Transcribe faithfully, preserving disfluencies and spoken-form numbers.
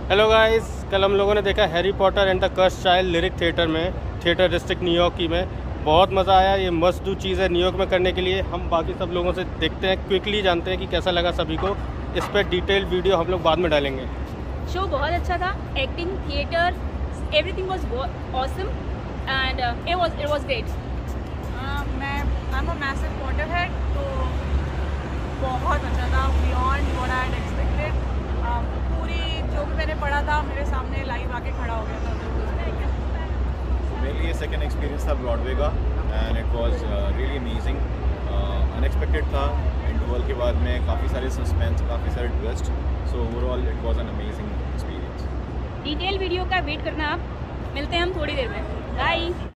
Hello guys, कल हम लोगों ने देखा Harry Potter and the cursed child Lyric theatre में, थिएटर डिस्ट्रिक्ट न्यूयॉर्क की में। बहुत मज़ा आया। ये मस्ट डू चीज़ है न्यूयॉर्क में करने के लिए। हम बाकी सब लोगों से देखते हैं, क्विकली जानते हैं कि कैसा लगा सभी को। इस पर डिटेल वीडियो हम लोग बाद में डालेंगे। शो बहुत अच्छा था। Acting, theatre, everything was awesome and it was it was great. मैं I am a massive Potter head, तो बहुत अच्छा था, beyond what I had expected. पूरी जो भी मैंने पढ़ा था मेरे सामने लाइव आके खड़ा हो गया था। मेरे लिए सेकेंड एक्सपीरियंस था ब्रॉडवे का and it was really amazing. Unexpected था। इंटरवल के बाद में काफ़ी सारे सस्पेंस, काफ़ी सारे twists, so overall it was an amazing experience. Detail video का वेट करना आप। मिलते हैं हम थोड़ी देर में। बाय।